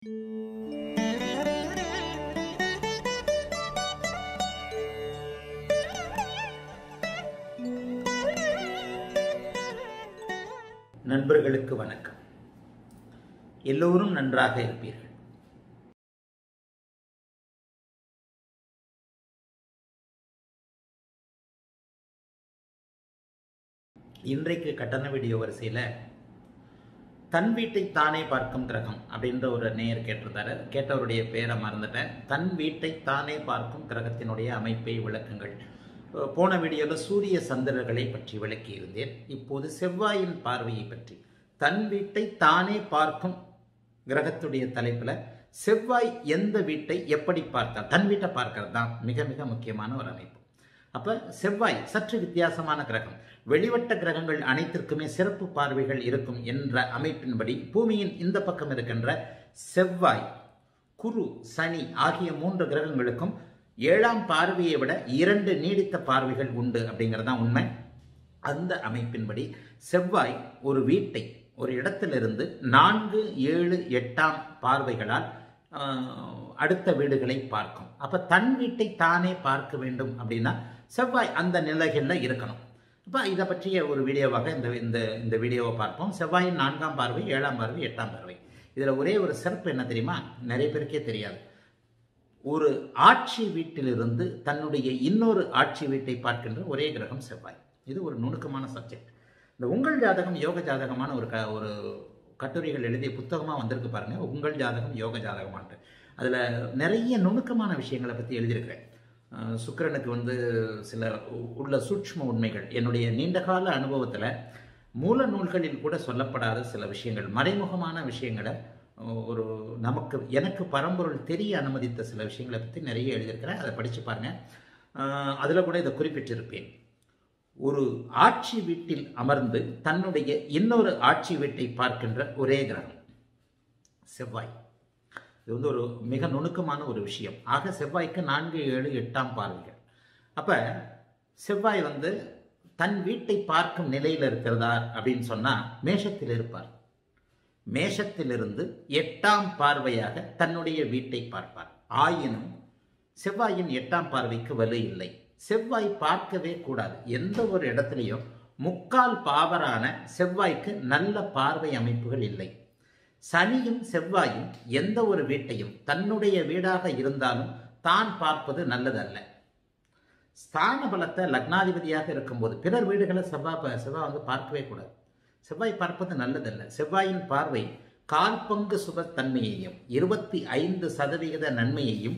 நண்பர்களுக்கு வணக்கம். எல்லோரும் நன்றாக இருப்பீர்கள். இன்றைக்கு கட்டண வீடியோ வரிசையில் தன் வீட்டை தானே பார்க்கும் கிரகம் அப்படின்ற ஒரு நேயர் கேட்டிருந்தாரு. கேட்டவருடைய பேரை மறந்துட்டேன். தன் வீட்டை தானே பார்க்கும் கிரகத்தினுடைய அமைப்பை விளக்குங்கள். போன வீடியோவில் சூரிய சந்திரர்களை பற்றி விளக்கி இருந்தேன். இப்போது செவ்வாயின் பார்வையை பற்றி, தன் வீட்டை தானே பார்க்கும் கிரகத்துடைய தலைப்பில் செவ்வாய் எந்த வீட்டை எப்படி பார்த்தால், தன் வீட்டை பார்க்கறது தான் மிக மிக முக்கியமான ஒரு அமைப்பு. அப்போ செவ்வாய் சற்று வித்தியாசமான கிரகம். வெளிவட்ட கிரகங்கள் அனைத்திற்குமே சிறப்பு பார்வைகள் இருக்கும் என்ற அமைப்பின்படி பூமியின் இந்த பக்கம் இருக்கின்ற செவ்வாய், குரு, சனி ஆகிய 3 கிரகங்களுக்கும் 7ஆம் பார்வையை விட 2 நீடித்த பார்வைகள் உண்டு அப்படிங்கிறதான் உண்மை. அந்த அமைப்பின்படி செவ்வாய் ஒரு வீட்டை, ஒரு இடத்திலிருந்து 4, 7, 8ஆம் பார்வைகளால் அடுத்த வீடுகளை பார்க்கும். அப்போ தன் வீட்டை தானே பார்க்க வேண்டும் அப்படின்னா செவ்வாய் அந்த நிலைகளில் இருக்கணும். இப்போ இதை பற்றிய ஒரு வீடியோவாக இந்த வீடியோவை பார்ப்போம். செவ்வாயின் 4ஆம் பார்வை, 7ஆம் பார்வை, 8ஆம் பார்வை. இதில் ஒரே ஒரு சிறப்பு என்ன தெரியுமா? நிறைய பேருக்கே தெரியாது. ஒரு ஆட்சி வீட்டிலிருந்து தன்னுடைய இன்னொரு ஆட்சி வீட்டை பார்க்கின்ற ஒரே கிரகம் செவ்வாய். இது ஒரு நுணுக்கமான சப்ஜெக்ட். இந்த உங்கள் ஜாதகம் யோக ஜாதகமான ஒரு கட்டுரைகள் எழுதிய புத்தகமாக வந்திருக்கு பாருங்க, உங்கள் ஜாதகம் யோக ஜாதகமான்ட்டு. அதில் நிறைய நுணுக்கமான விஷயங்களை பற்றி எழுதியிருக்கிறேன். சுக்கிரனுக்கு சில உள்ள சூட்ச்ம உண்மைகள், என்னுடைய நீண்டகால அனுபவத்தில் மூல நூல்களில் கூட சொல்லப்படாத சில விஷயங்கள், மறைமுகமான விஷயங்களை எனக்கு பரம்பொருள் தெரிய அனுமதித்த சில விஷயங்களை பற்றி நிறைய எழுதியிருக்கிறேன். அதை படித்து பாருங்கள். அதில் கூட இதை குறிப்பிட்டிருப்பேன். ஒரு ஆட்சி வீட்டில் அமர்ந்து தன்னுடைய இன்னொரு ஆட்சி வீட்டை பார்க்கின்ற ஒரே கிரகம் செவ்வாய். இது ஒரு மிக நுணுக்கமான ஒரு விஷயம். ஆக செவ்வாய்க்கு 4, 7, 8ஆம் பார்வைகள். அப்போ செவ்வாய் தன் வீட்டை பார்க்கும் நிலையில் இருக்கிறதா அப்படின்னு சொன்னால் மேஷத்தில் இருப்பார். மேஷத்திலிருந்து 8ஆம் பார்வையாக தன்னுடைய வீட்டை பார்ப்பார். ஆயினும் செவ்வாயின் 8ஆம் பார்வைக்கு வலு இல்லை. செவ்வாய் பார்க்கவே கூடாது. எந்த ஒரு இடத்துலையும் 3/4 பாவரான செவ்வாய்க்கு நல்ல பார்வை அமைப்புகள் இல்லை. சனியும் செவ்வாயும் எந்த ஒரு வீட்டையும் தன்னுடைய வீடாக இருந்தாலும் தான் பார்ப்பது நல்லதல்ல. ஸ்தான பலத்தை லக்னாதிபதியாக இருக்கும்போது பிறர் வீடுகளை செவ்வாய் பார்க்கவே கூடாது. செவ்வாய் பார்ப்பது நல்லதல்ல. செவ்வாயின் பார்வை 1/4 பங்கு சுபத்தன்மையையும் 25% நன்மையையும்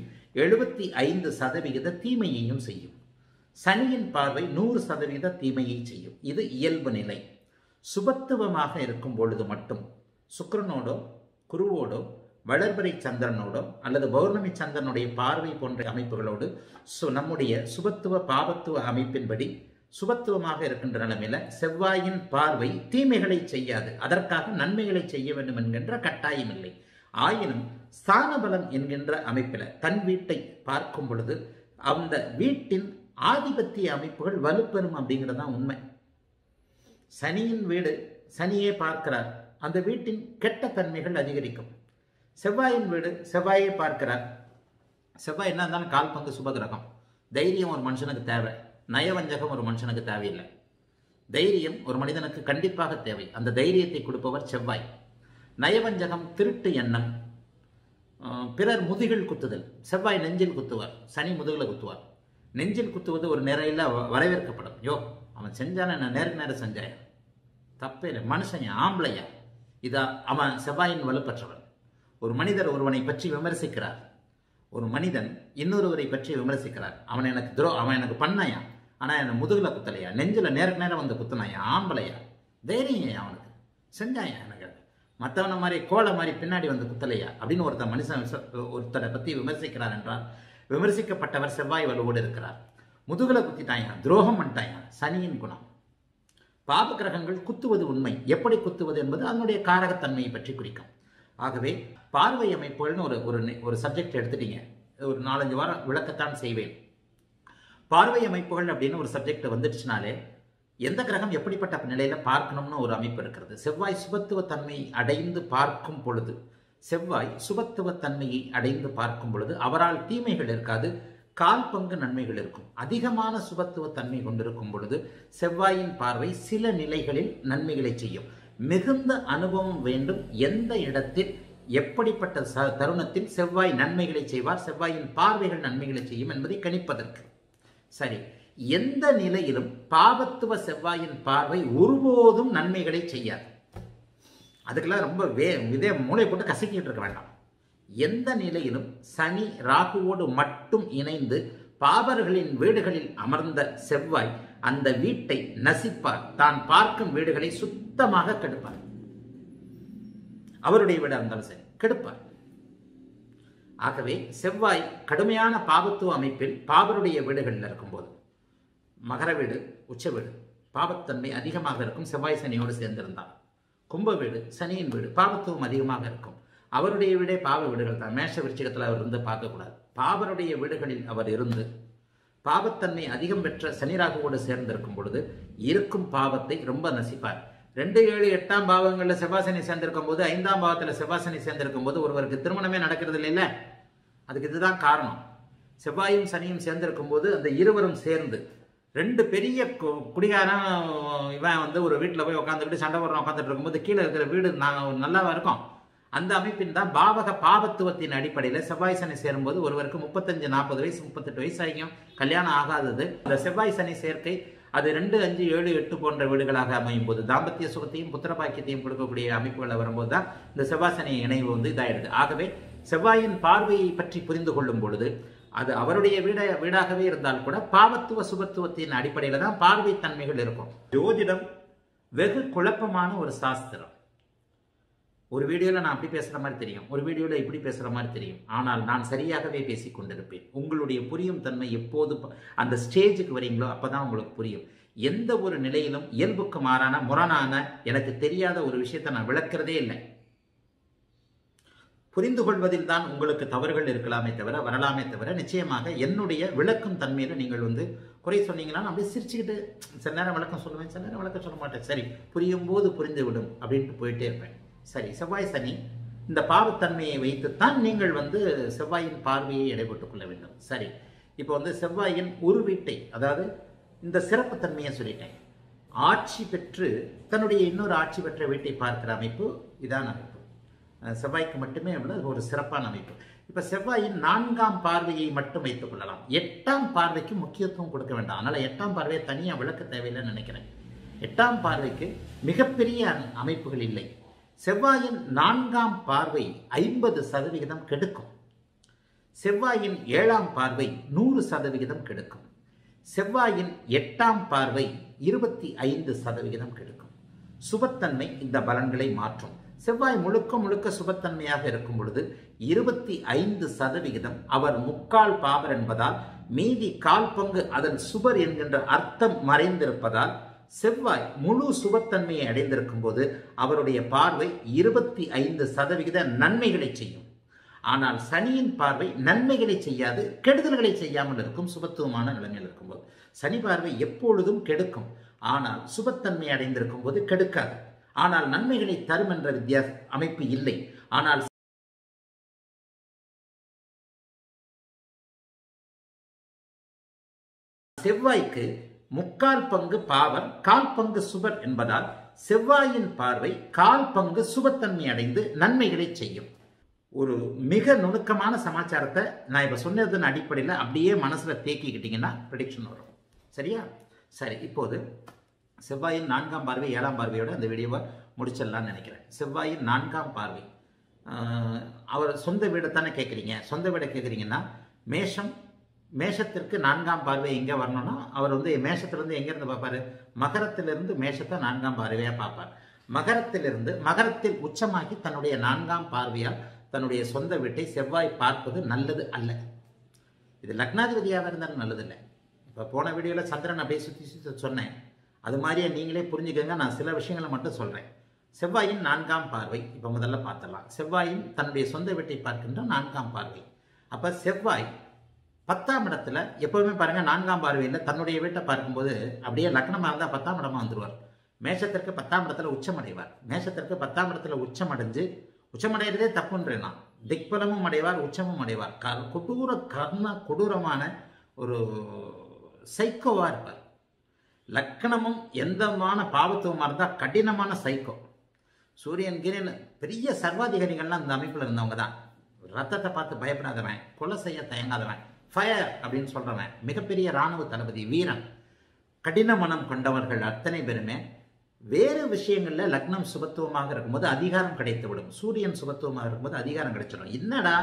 75% தீமையையும் செய்யும். சனியின் பார்வை 100% தீமையை செய்யும். இது இயல்பு நிலை. சுபத்துவமாக இருக்கும் பொழுது மட்டும் சுக்கிரனோடோ குருவோடோ வளர்பிறை சந்திரனோடோ அல்லது பௌர்ணமி சந்திரனுடைய பார்வை போன்ற அமைப்புகளோடு நம்முடைய சுபத்துவ பாபத்துவ அமைப்பின்படி சுபத்துவமாக இருக்கின்ற நிலைமையில செவ்வாயின் பார்வை தீமைகளை செய்யாது. அதற்காக நன்மைகளை செய்ய வேண்டும் என்கின்ற கட்டாயம் இல்லை. ஆயினும் ஸ்தான பலம் என்கின்ற அமைப்பில் தன் வீட்டை பார்க்கும் பொழுது அந்த வீட்டின் ஆதிபத்திய அமைப்புகள் வலுப்பெறும் அப்படிங்கிறதான் உண்மை. சனியின் வீடு சனியே பார்க்கிறார், அந்த வீட்டின் கெட்ட தன்மைகள் அதிகரிக்கும். செவ்வாயின் வீடு செவ்வாயை பார்க்கிறார். செவ்வாய் என்ன இருந்தாலும் 1/4 பங்கு சுபகிரகம். தைரியம் ஒரு மனுஷனுக்கு தேவை, நயவஞ்சகம் ஒரு மனுஷனுக்கு தேவையில்லை. தைரியம் ஒரு மனிதனுக்கு கண்டிப்பாக தேவை. அந்த தைரியத்தை கொடுப்பவர் செவ்வாய். நயவஞ்சகம், திருட்டு எண்ணம், பிறர் முதுகில் குத்துதல். செவ்வாய் நெஞ்சில் குத்துவார், சனி முதுகில் குத்துவார். நெஞ்சில் குத்துவது ஒரு நிறையில் வரவேற்கப்படும். அவன் செஞ்சான என்ன நேருக்கு நேரம் செஞ்சாயா, தப்பே இல்லை, மனுஷன் ஆம்பளையா, இதா அவன் செவ்வாயின் வலுப்பற்றவன். ஒரு மனிதர் ஒருவனை பற்றி விமர்சிக்கிறார், ஒரு மனிதன் இன்னொருவரை பற்றி விமர்சிக்கிறார். அவன் எனக்கு பண்ணாயா, ஆனால் என்னை முதுகில் குத்தலையா, நெஞ்சில் நேருக்கு நேரம் குத்துனாயா, ஆம்பளையா, தைரியம் அவனுக்கு செஞ்சாயா, எனக்கு மற்றவனை மாதிரி கோலை மாதிரி பின்னாடி குத்தலையா அப்படின்னு ஒருத்தரை பற்றி விமர்சிக்கிறார் என்றால் விமர்சிக்கப்பட்டவர் செவ்வாய் வலுவோடு இருக்கிறார். முதுகில் குத்திட்டாயா, துரோகம் பண்ணிட்டாயா, சனியின் குணம். பாப கிரகங்கள் குத்துவது உண்மை. எப்படி குத்துவது என்பது அதனுடைய காரகத்தன்மையை பற்றி குறிக்கும். ஆகவே பார்வை அமைப்புகள்னு ஒரு சப்ஜெக்ட் எடுத்துட்டீங்க, ஒரு 4-5 வாரம் விளக்கத்தான் செய்வேன். பார்வை அமைப்புகள் அப்படின்னு ஒரு சப்ஜெக்ட் வந்துடுச்சுனாலே எந்த கிரகம் எப்படிப்பட்ட நிலையில பார்க்கணும்னு ஒரு அமைப்பு இருக்கிறது. செவ்வாய் சுபத்துவ தன்மை அடைந்து பார்க்கும் பொழுது செவ்வாய் சுபத்துவ தன்மையை அடைந்து பார்க்கும் பொழுது அவரால் தீமைகள் இருக்காது, கால் பங்கு நன்மைகள் இருக்கும். அதிகமான சுபத்துவ தன்மை கொண்டிருக்கும் பொழுது செவ்வாயின் பார்வை சில நிலைகளில் நன்மைகளை செய்யும். மிகுந்த அனுபவம் வேண்டும். எந்த இடத்தில் எப்படிப்பட்ட தருணத்தில் செவ்வாய் நன்மைகளை செய்வார், செவ்வாயின் பார்வைகள் நன்மைகளை செய்யும் என்பதை கணிப்பதற்கு. சரி, எந்த நிலையிலும் பாவத்துவ செவ்வாயின் பார்வை ஒருபோதும் நன்மைகளை செய்யாது. அதுக்கெல்லாம் ரொம்ப இதே மூளை போட்டு கசக்கிட்டு இருக்க வேண்டாம். எந்த நிலையிலும் சனி ராகுவோடு மட்டும் இணைந்து பாவர்களின் வீடுகளில் அமர்ந்த செவ்வாய் அந்த வீட்டை நசிப்பார். தான் பார்க்கும் வீடுகளை சுத்தமாக கெடுப்பார். அவருடைய வீடாக இருந்தாலும் சரி கெடுப்பார். ஆகவே செவ்வாய் கடுமையான பாவத்துவ அமைப்பில் பாவருடைய வீடுகளில் இருக்கும்போது, மகர வீடு உச்ச வீடு பாவத்தன்மை அதிகமாக இருக்கும். செவ்வாய் சனியோடு சேர்ந்திருந்தார். கும்ப வீடு சனியின் வீடு பாவத்துவம் அதிகமாக இருக்கும். அவருடைய வீடே பாவ வீடுகள் தான். மேஷ விருச்சிகத்தில் அவர் இருந்து பார்க்கக்கூடாது. பாவருடைய வீடுகளில் அவர் இருந்து பாவத்தன்மை அதிகம் பெற்ற சனிராகுவோடு சேர்ந்திருக்கும் பொழுது இருக்கும் பாவத்தை ரொம்ப நசிப்பார். 2, 7, 8ஆம் பாவங்களில் செவ்வாசனி சேர்ந்திருக்கும் போது, 5ஆம் பாவத்தில் செவ்வாசனி சேர்ந்திருக்கும் போது ஒருவருக்கு திருமணமே நடக்கிறது இல்லைல்ல. அதுக்கு இதுதான் காரணம். செவ்வாயும் சனியும் சேர்ந்திருக்கும் போது அந்த இருவரும் சேர்ந்து 2 பெரிய குடிகாரன் இவன் ஒரு வீட்டில் போய் உட்காந்துக்கிட்டு சண்டை போடுறான். உட்காந்துட்டு இருக்கும்போது கீழே இருக்கிற வீடு நல்லாவா இருக்கும். அந்த அமைப்பின் தான் பாவக பாவத்துவத்தின் அடிப்படையில் செவ்வாய் சனி சேரும்போது ஒருவருக்கு 35, 40 வயசு 38 வயசு ஆகியும் கல்யாணம் ஆகாதது. இந்த செவ்வாய் சனி சேர்க்கை அது 2, 5, 7, 8 போன்ற வீடுகளாக அமையும் போது தாம்பத்திய சுகத்தையும் புத்திர பாக்கியத்தையும் கொடுக்கக்கூடிய அமைப்புகளை வரும்போது தான் இந்த செவ்வாய் சனி இணைவு இதாயிடுது. ஆகவே செவ்வாயின் பார்வையை பற்றி புரிந்து கொள்ளும் பொழுது அது அவருடைய வீடாகவே இருந்தால் கூட பாவத்துவ சுபத்துவத்தின் அடிப்படையில தான் பார்வை தன்மைகள் இருக்கும். ஜோதிடம் வெகு குழப்பமான ஒரு சாஸ்திரம். ஒரு வீடியோவில் நான் அப்படி பேசுகிற மாதிரி தெரியும், ஒரு வீடியோவில் இப்படி பேசுகிற மாதிரி தெரியும். ஆனால் நான் சரியாகவே பேசி கொண்டிருப்பேன். உங்களுடைய புரியும் தன்மை எப்போது அந்த ஸ்டேஜுக்கு வரீங்களோ அப்போ தான் உங்களுக்கு புரியும். எந்த ஒரு நிலையிலும் இயல்புக்கு மாறான முரணான எனக்கு தெரியாத ஒரு விஷயத்தை நான் விளக்குறதே இல்லை. புரிந்து கொள்வதில் தான் உங்களுக்கு தவறுகள் இருக்கலாமே தவிர வரலாமே தவிர நிச்சயமாக என்னுடைய விளக்கும் தன்மையில் நீங்கள் குறை சொன்னீங்கன்னா அப்படியே சிரிச்சுக்கிட்டு சில நேரம் விளக்கம் சொல்லுவேன், சில நேரம் விளக்கம் சொல்ல மாட்டேன். சரி, புரியும் போது புரிந்து விடும் அப்படின்ட்டு போயிட்டே இருப்பேன். சரி, செவ்வாய் சனி இந்த பாவத்தன்மையை வைத்துத்தான் நீங்கள் செவ்வாயின் பார்வையை எடைபட்டுக் கொள்ள வேண்டும். சரி, இப்போ செவ்வாயின் ஒரு வீட்டை, அதாவது இந்த சிறப்பு தன்மையை சொல்லிட்டேன். ஆட்சி பெற்று தன்னுடைய இன்னொரு ஆட்சி பெற்ற வீட்டை பார்க்கிற அமைப்பு இதான அமைப்பு. செவ்வாய்க்கு மட்டுமே உள்ள ஒரு சிறப்பான அமைப்பு. இப்போ செவ்வாயின் 4ஆம் பார்வையை மட்டும் வைத்துக் கொள்ளலாம். 8ஆம் பார்வைக்கு முக்கியத்துவம் கொடுக்க வேண்டாம். அதனால 8ஆம் பார்வையை தனியாக விளக்க தேவையில்லைன்னு நினைக்கிறேன். 8ஆம் பார்வைக்கு மிகப்பெரிய அமைப்புகள் இல்லை. செவ்வாயின் 4ஆம் பார்வை 50% கெடுக்கும். செவ்வாயின் 7ஆம் பார்வை 100% கெடுக்கும். செவ்வாயின் 8ஆம் பார்வை 25% கெடுக்கும். சுபத்தன்மை இந்த பலன்களை மாற்றும். செவ்வாய் முழுக்க முழுக்க சுபத்தன்மையாக இருக்கும் பொழுது 25% அவர் முக்கால் பாவர் என்பதால் மீதி கால் பங்கு அதன் சுபர் என்கின்ற அர்த்தம் மறைந்திருப்பதால் செவ்வாய் முழு சுபத்தன்மையை அடைந்திருக்கும் போது அவருடைய பார்வை 25% நன்மைகளை செய்யும். ஆனால் சனியின் பார்வை நன்மைகளை செய்யாது, கெடுதல்களை செய்யாமல் இருக்கும். சுபத்துவமான நிலைமையில் இருக்கும்போது சனி பார்வை எப்பொழுதும் கெடுக்கும். ஆனால் சுபத்தன்மை அடைந்திருக்கும் போது கெடுக்காது. ஆனால் நன்மைகளை தரும் என்ற வித்தியாச அமைப்பு இல்லை. ஆனால் செவ்வாய்க்கு முக்கால் பங்கு பாவர், கால் பங்கு சுபர் என்பதால் செவ்வாயின் பார்வை கால் பங்கு சுபத்தன்மை அடைந்து நன்மைகளை செய்யும். ஒரு மிக நுணுக்கமான சமாச்சாரத்தை நான் இப்ப சொன்னதன் அடிப்படையில் அப்படியே மனசுல தேக்கிக்கிட்டீங்கன்னா ப்ரெடிக்ஷன் வரும். சரியா? சரி, இப்போது செவ்வாயின் 4ஆம் பார்வை 7ஆம் பார்வையோட அந்த வீடியோவை முடிச்சிடலாம்னு நினைக்கிறேன். செவ்வாயின் 4ஆம் பார்வை அவர் சொந்த வீடைத்தானே கேட்குறீங்க. சொந்த வீடை கேட்குறீங்கன்னா மேஷத்திற்கு 4ஆம் பார்வை எங்கே வரணும்னா அவர் மேஷத்திலிருந்து எங்கேருந்து பார்ப்பார்? மகரத்திலிருந்து மேஷத்தை 4ஆம் பார்வையாக பார்ப்பார். மகரத்தில் உச்சமாகி தன்னுடைய 4ஆம் பார்வையால் தன்னுடைய சொந்த வீட்டை செவ்வாய் பார்ப்பது நல்லது அல்ல. இது லக்னாதிபதியாக இருந்தாலும் நல்லது இல்லை. இப்போ போன வீடியோவில் சந்திரன் அப்படியே சுற்றி சொன்னேன். அது மாதிரியே நீங்களே புரிஞ்சுக்கங்க. நான் சில விஷயங்களை மட்டும் சொல்கிறேன். செவ்வாயின் 4ஆம் பார்வை இப்போ முதல்ல பார்த்துடலாம். செவ்வாயின் தன்னுடைய சொந்த வீட்டை பார்க்கின்ற 4ஆம் பார்வை. அப்போ செவ்வாய் 10ஆம் இடத்துல எப்போவுமே பாருங்கள், 4ஆம் பார்வையில் தன்னுடைய வீட்டை பார்க்கும்போது அப்படியே லக்னமாக இருந்தால் 10ஆம் இடமா வந்துடுவார். மேஷத்திற்கு 10ஆம் இடத்துல உச்சம் அடைவார். மேஷத்திற்கு 10ஆம் இடத்துல உச்சம் அடைஞ்சு உச்சமடைகிறதே தப்புன்றேன் நான். திக்பலமும் அடைவார், உச்சமும் அடைவார். கொடூரமான ஒரு சைக்கோவா இருப்பார். லக்கணமும் எந்தமான பாவத்துவமாக இருந்தால் கடினமான சைக்கோ. சூரியன் கிரீன் பெரிய சர்வாதிகாரிகள்லாம் அந்த அமைப்பில் இருந்தவங்க தான். ரத்தத்தை பார்த்து பயப்படாதவன், கொலை செய்ய தயங்காதவன், ஃபயர் அப்படின்னு சொல்றவன், மிகப்பெரிய இராணுவ தளபதி, வீரன். கடின மனம் கொண்டவர்கள் அத்தனை பேருமே வேறு விஷயங்கள்ல லக்னம் சுபத்துவமாக இருக்கும்போது அதிகாரம் கிடைத்து விடும். சூரியன் சுபத்துவமாக இருக்கும்போது அதிகாரம் கிடைச்சிடும். என்னடா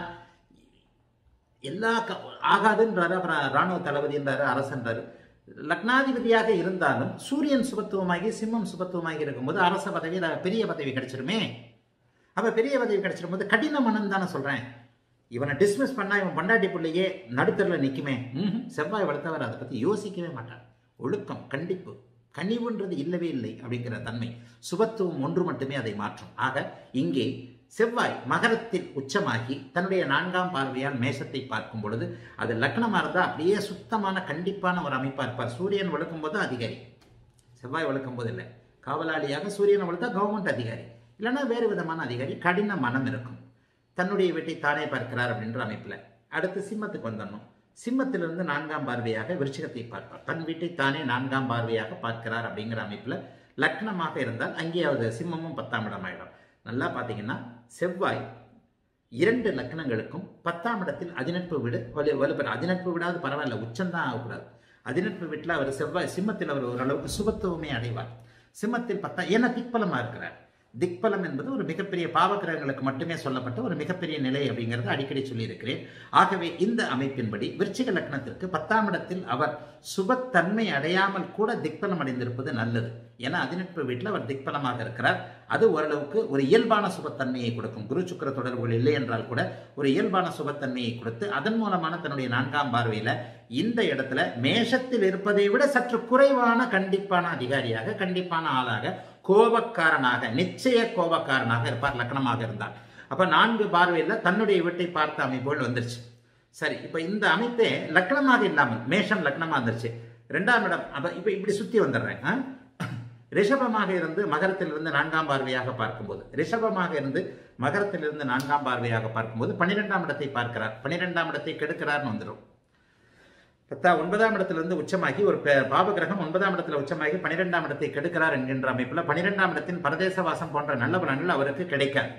எல்லா ஆகாதுன்றாரு, அப்புறம் இராணுவ தளபதின்றாரு, அரசன்றாரு. லக்னாதிபதியாக இருந்தாலும் சூரியன் சுபத்துவமாகி சிம்மம் சுபத்துவமாகி இருக்கும்போது அரச பதவி, பெரிய பதவி கிடைச்சிருமே. அப்ப பெரிய பதவி கிடைச்சிடும் போது கடின மனம் தானே சொல்றேன். இவனை டிஸ்மிஸ் பண்ணா இவன் பண்டாட்டி பிள்ளையே நடுத்தரில் நிற்குமே. செவ்வாய் வளர்த்தவர் அதை பத்தி யோசிக்கவே மாட்டார். ஒழுக்கம், கண்டிப்பு, கனிவுன்றது இல்லவே இல்லை அப்படிங்கிற தன்மை. சுபத்துவம் ஒன்று மட்டுமே அதை மாற்றும். ஆக இங்கே செவ்வாய் மகரத்தில் உச்சமாகி தன்னுடைய 4ஆம் பார்வையால் மேஷத்தை பார்க்கும் பொழுது அது லக்னமாக இருந்தால் அப்படியே சுத்தமான கண்டிப்பான ஒரு அமைப்பாக இருப்பார். சூரியன் வளர்க்கும் போது அதிகாரி, செவ்வாய் வளர்க்கும் போது இல்லை. காவலாளியாக சூரியனை வளர்த்தா கவர்மெண்ட் அதிகாரி, இல்லைன்னா வேறு விதமான அதிகாரி. கடின மனம் இருக்கும். தன்னுடைய வீட்டை தானே பார்க்கிறார் அப்படின்ற அமைப்பில். அடுத்து சிம்மத்துக்கு வந்துடணும். சிம்மத்திலிருந்து 4ஆம் பார்வையாக விருச்சிகத்தை பார்ப்பார். தன் வீட்டை தானே 4ஆம் பார்வையாக பார்க்கிறார் அப்படிங்கிற அமைப்பில் லக்னமாக இருந்தால் அங்கேயாவது சிம்மமும் 10ஆம் இடம் ஆயிடும். நல்லா பார்த்தீங்கன்னா செவ்வாய் 2 லக்னங்களுக்கும் 10ஆம் இடத்தில் அதிநட்பு வீடு வலுப்பெற. அதிநட்பு விடாது பரவாயில்ல, உச்சம்தான் ஆகக்கூடாது. அதிநட்பு வீட்டில் அவர் செவ்வாய் சிம்மத்தில் அவர் ஓரளவுக்கு சுபத்துவமே அடைவார். சிம்மத்தில் 10, ஏன்னா திக்பலமாக இருக்கிறார். திக்பலம் என்பது ஒரு மிகப்பெரிய பாவகிரகங்களுக்கு மட்டுமே சொல்லப்பட்ட ஒரு மிகப்பெரிய நிலை அப்படிங்கிறத அடிக்கடி சொல்லியிருக்கிறேன். ஆகவே இந்த அமைப்பின்படி விருச்சிக லக்னத்திற்கு 10ஆம் இடத்தில் அவர் சுபத்தன்மை அடையாமல் கூட திக்பலம் அடைந்திருப்பது நல்லது. ஏன்னா அதிநட்பு வீட்டில் அவர் திக்பலமாக இருக்கிறார். அது ஓரளவுக்கு ஒரு இயல்பான சுபத்தன்மையை கொடுக்கும். குரு சுக்கிர தொடர்புகள் இல்லை என்றால் கூட ஒரு இயல்பான சுபத்தன்மையை கொடுத்து அதன் மூலமான தன்னுடைய 4ஆம் பார்வையில இந்த இடத்துல மேஷத்தில் இருப்பதை விட சற்று குறைவான கண்டிப்பான அதிகாரியாக, கண்டிப்பான ஆளாக, கோபக்காரனாக, நிச்சய கோபக்காரனாக இருப்பார் லக்னமாக இருந்தார். அப்ப 4 பார்வையில் தன்னுடைய வீட்டை பார்த்த அமைப்புகள் வந்துருச்சு. சரி, இப்ப இந்த அமைப்பே லக்னமாக இல்லாமல் மேஷம் லக்னமா வந்துருச்சு. 2ஆம் இடம். அப்ப இப்ப இப்படி சுத்தி வந்துடுறேன். ரிஷபமாக இருந்து மகரத்திலிருந்து 4ஆம் பார்வையாக பார்க்கும்போது, ரிஷபமாக இருந்து மகரத்திலிருந்து 4ஆம் பார்வையாக பார்க்கும்போது 12ஆம் இடத்தை பார்க்கிறார். 12ஆம் இடத்தை கெடுக்கிறார்னு வந்துடும். 9ஆம் இடத்திலிருந்து உச்சமாகி ஒரு பாவகிரகம் 9ஆம் இடத்துல உச்சமாகி 12ஆம் இடத்தை கெடுக்கிறார் என்கின்ற அமைப்புல 12ஆம் இடத்தின் பரதேச வாசம் போன்ற நல்ல பலன்கள் அவருக்கு கிடைக்காது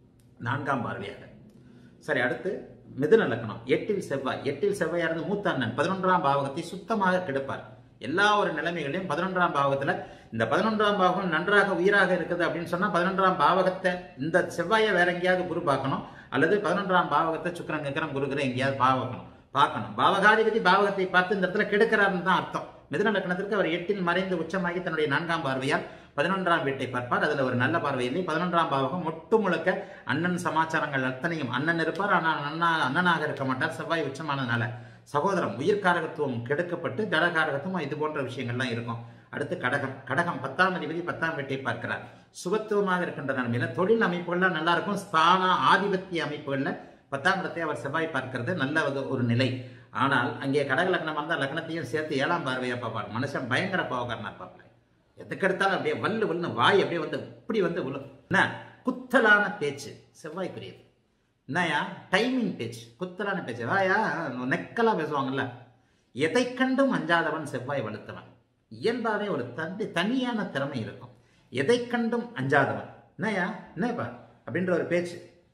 4ஆம் பார்வையாக. சரி, அடுத்து மிதுன லக்னம். 8இல் செவ்வாய். 8இல் செவ்வாய் இருந்து மூத்த அண்ணன் 11ஆம் பாவகத்தை சுத்தமாக கெடுப்பார். எல்லா ஒரு நிலைமைகளையும் 11ஆம் பாவகத்துல இந்த 11ஆம் பாவகம் நன்றாக உயிராக இருக்குது அப்படின்னு சொன்னா 11ஆம் பாவகத்தை இந்த செவ்வாயை வேற எங்கேயாவது குரு பார்க்கணும், அல்லது 11ஆம் பாவகத்தை சுக்கிரன் கிரகம் குருகிற எங்கேயாவது பார்க்கணும். பாவகாதிபதி பாவகத்தை பார்த்து இந்த இடத்துல கெடுக்கிறார்னு தான் அர்த்தம். மிதுன லக்னத்திற்கு அவர் 8இல் மறைந்து உச்சமாகி தன்னுடைய 4ஆம் பார்வையால் 11ஆம் வீட்டை பார்ப்பார். அதுல ஒரு நல்ல பார்வை இல்லை. 11ஆம் பாவகம் ஒட்டு முழுக்க அண்ணன் சமாச்சாரங்கள் அத்தனையும். அண்ணன் இருப்பார், ஆனால் அண்ணனாக இருக்க மாட்டார். செவ்வாய் உச்சமானதுனால சகோதரம் உயிர்காரகத்துவம் கெடுக்கப்பட்டு ஜடகாரகத்துவம் இது போன்ற விஷயங்கள்லாம் இருக்கும். அடுத்து கடகம். கடகம் 10ஆம் அதிபதி 10ஆம் வீட்டை பார்க்கிறார். சுபத்துவமாக இருக்கின்ற நிலைமையில தொழில் அமைப்புகள்லாம் நல்லா இருக்கும். ஸ்தான ஆதிபத்திய அமைப்புகள்ல 10ஆம் இடத்தை அவர் செவ்வாய் பார்க்கிறது நல்ல ஒரு நிலை. ஆனால் அங்கே கடக லக்னம் இருந்தால் லக்னத்தையும் சேர்த்து 7ஆம் பார்வையா பார்ப்பார். மனுஷன் பயங்கர பாவக்காரனா பார்ப்பார். எதுக்கெடுத்தாலும் அப்படியே வல்லு வாய் அப்படியே வந்து இப்படி வந்து என்ன குத்தலான பேச்சு செவ்வாய்க்குரியது. என்னயா டைமிங் பேச்சு, குத்தலான பேச்சு. வாயா நெக்கலா பேசுவாங்கல்ல. எதை கண்டும் அஞ்சாதவன் செவ்வாய் வலுத்தவன். இயல்பாவே ஒரு தனியான திறமை இருக்கும். எதை கண்டும் அஞ்சாதவன். என்னையா என்னப்பா அப்படின்ற ஒரு பேச்சு.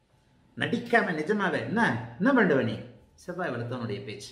நடிக்காம நிஜமாவே என்ன பண்ணுவ நீ, செவ்வாய் வலுத்தவனுடைய பேச்சு.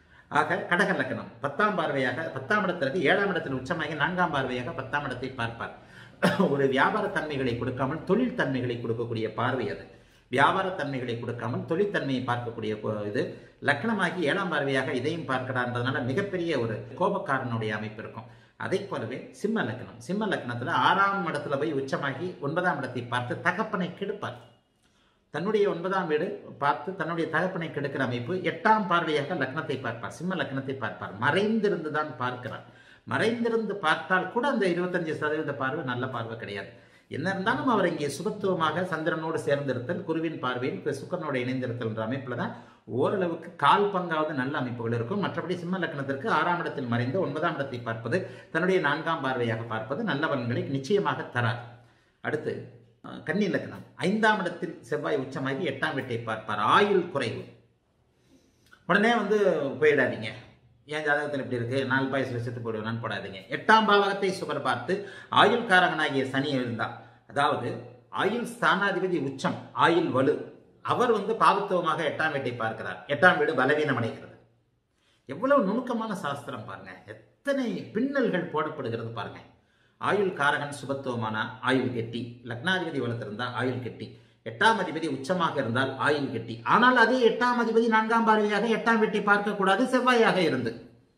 ஆக கடக லக்னம் 10ஆம் பார்வையாக 10ஆம் இடத்திற்கு 7ஆம் இடத்தில் உச்சமாகி 4ஆம் பார்வையாக 10ஆம் இடத்தை பார்ப்பார். ஒரு வியாபார தன்மைகளை கொடுக்காமல் தொழில் தன்மைகளை கொடுக்கக்கூடிய பார்வை அது. வியாபார தன்மைகளை கொடுக்காமல் தொழிற்தன்மையை பார்க்கக்கூடிய இது. லக்னமாகி 7ஆம் பார்வையாக இதையும் பார்க்கிறான்றதுனால மிகப்பெரிய ஒரு கோபக்காரனுடைய அமைப்பு இருக்கும். அதை போலவே சிம்ம லக்னம். சிம்ம லக்னத்துல 6ஆம் இடத்துல போய் உச்சமாகி 9ஆம் இடத்தை பார்த்து தகப்பனை கெடுப்பார். தன்னுடைய 9ஆம் வீடு பார்த்து தன்னுடைய தகப்பனை கெடுக்கிற அமைப்பு. 8ஆம் பார்வையாக லக்னத்தை பார்ப்பார். சிம்ம லக்னத்தை பார்ப்பார். மறைந்திருந்து தான் பார்க்கிறார். மறைந்திருந்து பார்த்தால் கூட அந்த 25% பார்வை நல்ல பார்வை கிடையாது. என்ன இருந்தாலும் அவர் இங்கே சுபத்துவமாக சந்திரனோடு சேர்ந்திருத்தல், குருவின் பார்வையில் சுக்கரனோடு இணைந்திருத்தல் என்ற அமைப்புல தான் ஓரளவுக்கு கால் பங்காவது நல்ல அமைப்புகள் இருக்கும். மற்றபடி சிம்ம லக்னத்திற்கு 6ஆம் இடத்தில் மறைந்து 9ஆம் இடத்தை பார்ப்பது, தன்னுடைய 4ஆம் பார்வையாக பார்ப்பது நல்ல பலன்களை நிச்சயமாக தராது. அடுத்து கன்னி லக்னம் 5ஆம் இடத்தில் செவ்வாய் உச்சமாகி 8ஆம் வீட்டை பார்ப்பார். ஆயுள் குறைவு. உடனே வந்து போயிடாதீங்க, என் ஜாதகத்தில் இப்படி இருக்கு, 4 பாயசில் செத்து போயிடுவேன்னு போடாதீங்க. 8ஆம் பாவகத்தை சுவர் பார்த்து ஆயுள் காரகனாகிய சனி இருந்தார். அதாவது ஆயுள் ஸ்தானாதிபதி உச்சம், ஆயுள் வலு. அவர் வந்து பாவத்துவமாக 8ஆம் வீட்டை பார்க்கிறார். 8ஆம் வீடு பலவீனம் அடைகிறது. எவ்வளவு நுணுக்கமான சாஸ்திரம் பாருங்க, எத்தனை பின்னல்கள் போடப்படுகிறது பாருங்க. ஆயுள் காரகன் சுபத்துவமான ஆயுள் கெட்டி, லக்னாதிபதி வளர்த்திருந்தால் ஆயுள் கெட்டி, 8ஆம் அதிபதி உச்சமாக இருந்தால் ஆயுள் கெட்டி. ஆனால் அதே 8ஆம் அதிபதி 4ஆம் பார்வையாக 8ஆம் வீட்டை பார்க்கக்கூடாது, செவ்வாயாக இருந்து.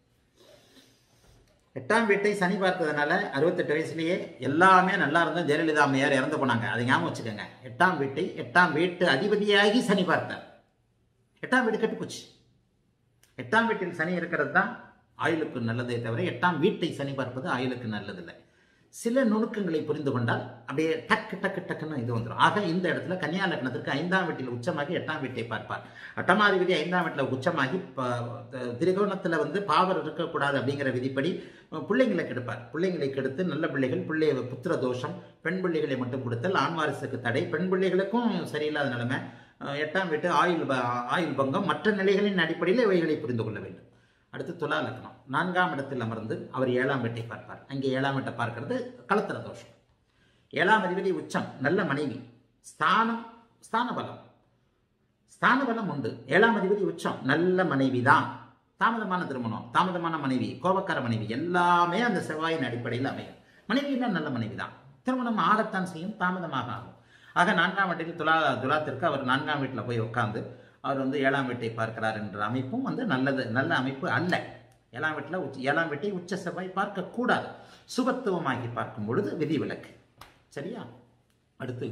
8ஆம் வீட்டை சனி பார்த்ததுனால 68 வயசுலேயே எல்லாமே நல்லா இருந்தால் ஜெயலலிதா அம்மையார் இறந்து போனாங்க. அதை ஞாபகம் வச்சுக்கோங்க. 8ஆம் வீட்டை 8ஆம் வீட்டு அதிபதியாகி சனி பார்த்தார். 8ஆம் வீடு கெட்டுப்போச்சு. 8ஆம் வீட்டில் சனி இருக்கிறது தான் ஆயுளுக்கு நல்லதே தவிர 8ஆம் வீட்டை சனி பார்ப்பது ஆயுளுக்கு நல்லதில்லை. சில நுணுக்கங்களை புரிந்து கொண்டால் அப்படியே டக்கு டக்கு டக்குன்னு இது வந்துடும். ஆக இந்த இடத்துல கன்னியா லக்னத்திற்கு 5ஆம் வீட்டில் உச்சமாகி 8ஆம் வீட்டை பார்ப்பார். அட்டமாதிபதி 5ஆம் வீட்டில் உச்சமாகி திரிகோணத்தில் வந்து பாவர் இருக்கக்கூடாது அப்படிங்கிற விதிப்படி பிள்ளைங்களை கெடுப்பார். பிள்ளைங்களை கெடுத்து நல்ல பிள்ளைகள், புத்திர தோஷம், பெண் பிள்ளைகளை மட்டும் கொடுத்தல், ஆண் வாரிசுக்கு தடை, பெண் பிள்ளைகளுக்கும் சரியில்லாத நிலைமை, 8ஆம் வீட்டு ஆயுள் பங்கம், மற்ற நிலைகளின் அடிப்படையில் இவைகளை புரிந்து கொள்ள வேண்டும். அடுத்து துலா லக்னம் 4ஆம் இடத்தில் அமர்ந்து அவர் 7ஆம் வீட்டை பார்ப்பார். அங்கே 7ஆம் வீட்டை பார்க்கிறது களத்திர தோஷம். 7ஆம் அதிபதி உச்சம், நல்ல மனைவி, ஸ்தான பலம் உண்டு. 7ஆம் அதிபதி உச்சம், நல்ல மனைவி தான். தாமதமான திருமணம், தாமதமான மனைவி, கோபக்கார மனைவி எல்லாமே அந்த செவ்வாயின் அடிப்படையில் அமையும். மனைவினா நல்ல மனைவி தான். திருமணம் ஆகத்தான் செய்யும், தாமதமாக ஆகும். ஆக 4ஆம் வீட்டில் துலாத்திற்கு அவர் 4ஆம் வீட்டில் போய் உட்கார்ந்து அவர் வந்து 7ஆம் வீட்டை பார்க்கிறார் என்ற அமைப்பும் வந்து நல்ல அமைப்பு அல்ல. 7ஆம் வீட்டை உச்ச செவ்வாய் பார்க்கக்கூடாது. சுபத்துவமாகி பார்க்கும் பொழுது விதிவிலக்கு. சரியா? அடுத்து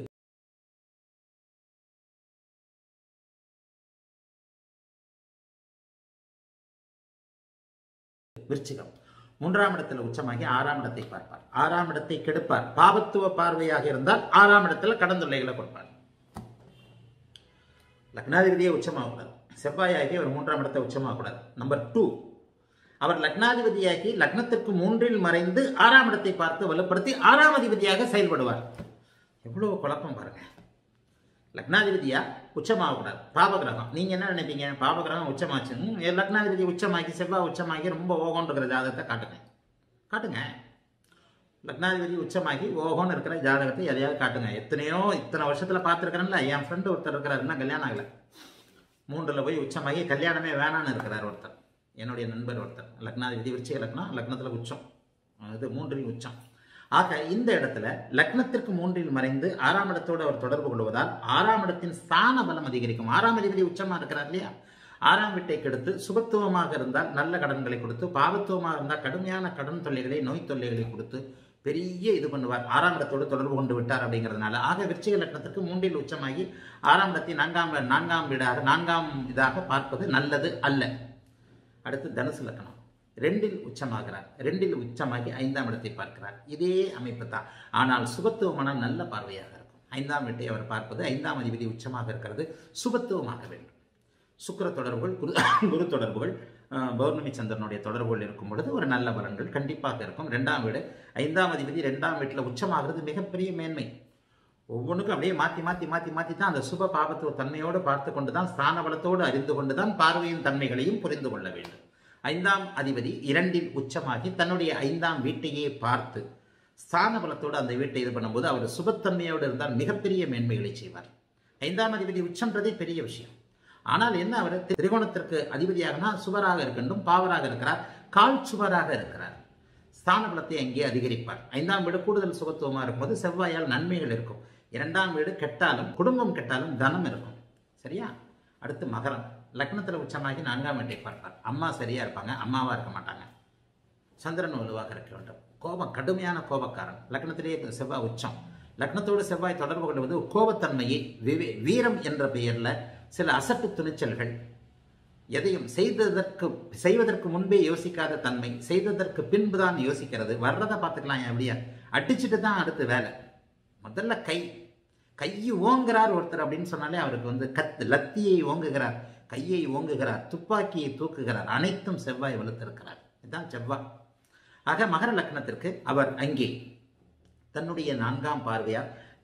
விருச்சிகம் 3ஆம் இடத்தில் உச்சமாகி 6ஆம் இடத்தை பார்ப்பார். 6ஆம் இடத்தை கெடுப்பார். பாவத்துவ பார்வையாக இருந்தால் 6ஆம் இடத்துல கடன் தொல்லைகளை கொடுப்பார். லக்னாதிபதியை உச்சமாகக்கூடாது. செவ்வாயாகி அவர் 3ஆம் இடத்தை உச்சமாகக்கூடாது. நம்பர் 2, அவர் லக்னாதிபதியாகி லக்னத்திற்கு 3இல் மறைந்து 6ஆம் இடத்தை பார்த்து வலுப்படுத்தி 6ஆம் அதிபதியாக செயல்படுவார். எவ்வளவு குழப்பம் பாருங்க. லக்னாதிபதியா உச்சமாகக்கூடாது, பாவகிரகம். நீங்க என்ன நினைப்பீங்க? பாவகிரகம் உச்சமாச்சு, லக்னாதிபதி உச்சமாகி செவ்வாய் உச்சமாகி ரொம்ப ஓகோன்னு இருக்கிற ஜாதகத்தை காட்டுங்க. லக்னாதிபதி உச்சமாகி ஓகோன்னு இருக்கிற ஜாதகத்தை எதையாவது காட்டுங்க. இத்தனை வருஷத்துல பார்த்துருக்கிறேன்ல. என் ஃப்ரெண்டு ஒருத்தர் இருக்கிறார், இன்னும் கல்யாணம் ஆகலை. 3ல் போய் உச்சமாகி கல்யாணமே வேணான்னு இருக்கிறார் ஒருத்தர், என்னுடைய நண்பர் ஒருத்தர். லக்னாதிபதி விருச்சிக லக்னம், லக்னத்தில் உச்சம், இது 3இல் உச்சம். ஆக இந்த இடத்துல லக்னத்திற்கு 3இல் மறைந்து 6ஆம் இடத்தோடு அவர் தொடர்பு கொள்வதால் 6ஆம் இடத்தின் ஸ்தான பலம் அதிகரிக்கும். 6ஆம் அதிபதி உச்சமா இருக்கிறார் இல்லையா? 6ஆம் வீட்டை கெடுத்து சுபத்துவமாக இருந்தால் நல்ல கடன்களை கொடுத்து, பாவத்துவமாக இருந்தால் கடுமையான கடன் தொல்லைகளை, நோய் தொல்லைகளை கொடுத்து பெரிய இது பண்ணுவார். 6ஆம் இடத்தோடு தொடர்பு கொண்டு விட்டார் அப்படிங்கிறதுனால. ஆக விருச்சிக லக்னத்திற்கு 3இல் உச்சமாகி 6ஆம் இடத்தை 4ஆம் இதாக பார்ப்பது நல்லது அல்ல. அடுத்து தனுசு லக்னம் 2இல் உச்சமாகிறார். 2இல் உச்சமாகி 5ஆம் இடத்தை பார்க்கிறார். இதே அமைப்பு தான், ஆனால் சுபத்துவமான நல்ல பார்வையாக இருக்கும். 5ஆம் வீட்டை அவர் பார்ப்பது, 5ஆம் அதிபதி உச்சமாக இருக்கிறது, சுபத்துவமாக வேண்டும். சுக்கிர தொடர்புகள், குரு தொடர்புகள், பௌர்ணமி சந்திரனுடைய தொடர்புகள் இருக்கும் பொழுது ஒரு நல்ல பலன்கள் கண்டிப்பாக இருக்கும். 2ஆம் வீடு 5ஆம் அதிபதி 2ஆம் வீட்டில் உச்சமாகிறது மிகப்பெரிய மேன்மை. ஒவ்வொன்றுக்கும் அப்படியே மாற்றி தான் அந்த சுப பாபத்துவ தன்மையோடு பார்த்து கொண்டு தான், ஸ்தான பலத்தோடு அறிந்து கொண்டு தான் பார்வையின் தன்மைகளையும் புரிந்து கொள்ள வேண்டும். 5ஆம் அதிபதி 2இல் உச்சமாகி தன்னுடைய 5ஆம் வீட்டையே பார்த்து ஸ்தான பலத்தோடு அந்த வீட்டை இது பண்ணும்போது அவர் சுபத்தன்மையோடு இருந்தால் மிகப்பெரிய மேன்மைகளை செய்வார். 5ஆம் அதிபதி உச்சம்ன்றதே பெரிய விஷயம். ஆனால் என்ன, அவர் திரிகோணத்திற்கு அதிபதியாகனா சுவராக இருக்கின்றும், பாவராக இருக்கிறார், கால் சுவராக இருக்கிறார். ஸ்தான பலத்தை அங்கே அதிகரிப்பார். 5ஆம் வீடு கூடுதல் சுபத்துவமாக இருக்கும்போது செவ்வாயால் நன்மைகள் இருக்கும். 2ஆம் வீடு கெட்டாலும், குடும்பம் கெட்டாலும் தனம் இருக்கும். சரியா? அடுத்து மகரம் லக்னத்தில் உச்சமாகி 4ஆம் வீட்டை பார்ப்பார். அம்மா சரியா இருப்பாங்க, அம்மாவா இருக்க மாட்டாங்க. சந்திரன் வலுவாக இருக்க வேண்டும். கோபம், கடுமையான கோபக்காரன். லக்னத்திலேயே செவ்வாய் உச்சம். லக்னத்தோடு செவ்வாய் தொடர்பு கொள்வது கோபத்தன்மையை, வீரம் என்ற பெயர்ல சில அசட்டு துணிச்சல்கள், எதையும் செய்வதற்கு முன்பே யோசிக்காத தன்மை, செய்ததற்கு பின்புதான் யோசிக்கிறது. வர்றதை பார்த்துக்கலாம், எப்படியா அடிச்சுட்டு தான் அடுத்து வேலை. முதல்ல கையை ஓங்குகிறார் ஒருத்தர் அப்படின்னு சொன்னாலே அவருக்கு வந்து லத்தியை ஓங்குகிறார், கையை ஓங்குகிறார், துப்பாக்கியை தூக்குகிறார். அனைத்தும் செவ்வாய் வலுத்திருக்கிறார். இதுதான் செவ்வாய். ஆக மகர லக்னத்திற்கு அவர் அங்கே தன்னுடைய 4ஆம் பார்வையால்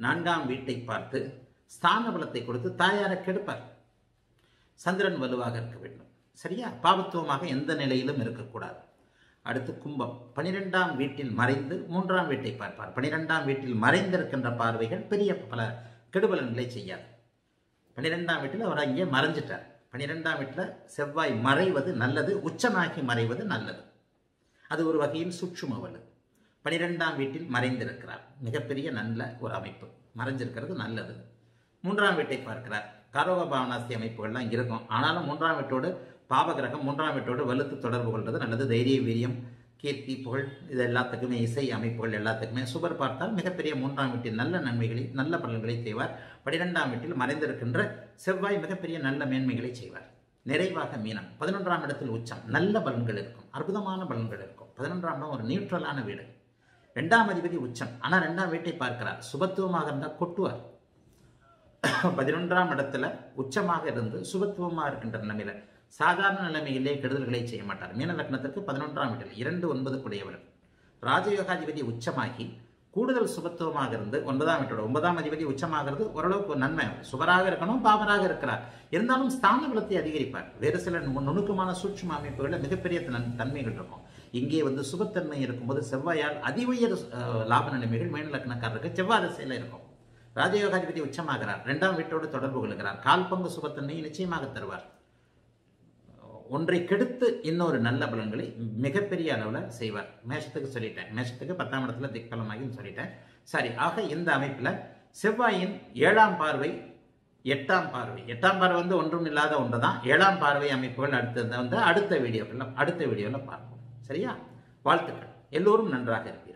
4ஆம் வீட்டை பார்த்து ஸ்தான பலத்தை கொடுத்து தாயாரை கெடுப்பார். சந்திரன் வலுவாக இருக்க வேண்டும். சரியா? பாவத்துவமாக எந்த நிலையிலும் இருக்கக்கூடாது. அடுத்து கும்பம் 12ஆம் வீட்டில் மறைந்து 3ஆம் வீட்டை பார்ப்பார். 12ஆம் வீட்டில் மறைந்திருக்கின்ற பார்வைகள் பெரிய பல கெடுபலன்களை செய்யாது. 12ஆம் வீட்டில் அவர் அங்கே மறைஞ்சிட்டார். 12ஆம் வீட்டில் செவ்வாய் மறைவது நல்லது, உச்சமாகி மறைவது நல்லது. அது ஒரு வகையில் சூட்சும வலு. 12ஆம் வீட்டில் மறைந்திருக்கிறார், மிகப்பெரிய நல்ல ஒரு அமைப்பு. மறைஞ்சிருக்கிறது நல்லது. 3ஆம் வீட்டை பார்க்கிறார். காரோக பாவனாஸ்தி அமைப்புகள்லாம் இங்கே இருக்கும். ஆனாலும் 3ஆம் வீட்டோடு பாவகிரகம் 3ஆம் வீட்டோடு வலுத்து தொடர்பு கொள்வது நல்லது. தைரிய, வீரியம், கீர்த்தி, புகழ், இது எல்லாத்துக்குமே, இசை அமைப்புகள் எல்லாத்துக்குமே சுபர் பார்த்தால் மிகப்பெரிய 3ஆம் வீட்டில் நல்ல நன்மைகளை, நல்ல பலன்களை செய்வார். 12ஆம் வீட்டில் மறைந்திருக்கின்ற செவ்வாய் மிகப்பெரிய நல்ல மேன்மைகளை செய்வார். நிறைவாக மீனம் 11ஆம் இடத்தில் உச்சம், நல்ல பலன்கள் இருக்கும், அற்புதமான பலன்கள் இருக்கும். 11ஆம் இடம் ஒரு நியூட்ரலான வீடு. 2ஆம் அதிபதி உச்சம், ஆனால் 2ஆம் வீட்டை பார்க்கிறார். சுபத்துவமாக இருந்தால் கொட்டுவார். 11ஆம் இடத்துல உச்சமாக இருந்து சுபத்துவமாக இருக்கின்ற நிலைமையில சாதாரண நிலைமையிலே கெடுதல்களை செய்ய மாட்டார். மீன லக்னத்திற்கு 11ஆம் வீட்டில் 2, 9 கூடியவர். ராஜயோகாதிபதி உச்சமாகி கூடுதல் சுபத்துவமாக இருந்து 9ஆம் வீட்டோட 9ஆம் அதிபதி உச்சமாகிறது ஓரளவுக்கு நன்மை. சுபராக இருக்கணும், பாவராக இருக்கிறார். இருந்தாலும் ஸ்தான பலத்தை அதிகரிப்பார். வேறு சில நுணுக்கமான சூட்சும அமைப்புகளில் மிகப்பெரிய தன்மைகள் இருக்கும். இங்கே சுபத்தன்மை இருக்கும்போது செவ்வாயால் அதி உயர் லாப நிலைமைகள் மீன லக்னக்காரருக்கு செவ்வாய் திசையில் இருக்கும். ராஜயோகாதிபதி உச்சமாகிறார். 2ஆம் வீட்டோடு தொடர்பு கொள்கிறார். கால் பங்கு சுபத்தன்மையை நிச்சயமாக தருவார். ஒன்றை கெடுத்து இன்னொரு நல்ல பலன்களை மிகப்பெரிய அளவில் செய்வார். மேஷத்துக்கு சொல்லிட்டேன். மேஷத்துக்கு 10ஆம் இடத்துல திக்பலமாகின்னு சொல்லிட்டேன். சரி, ஆக இந்த அமைப்பில் செவ்வாயின் 7ஆம் பார்வை 8ஆம் பார்வை, 8ஆம் பார்வை ஒன்றும் இல்லாத ஒன்று தான். 7ஆம் பார்வை அமைப்புகள் அடுத்த வீடியோவில் பார்ப்போம். சரியா? வாழ்த்துக்கள். எல்லோரும் நன்றாக இருப்பீர்கள்.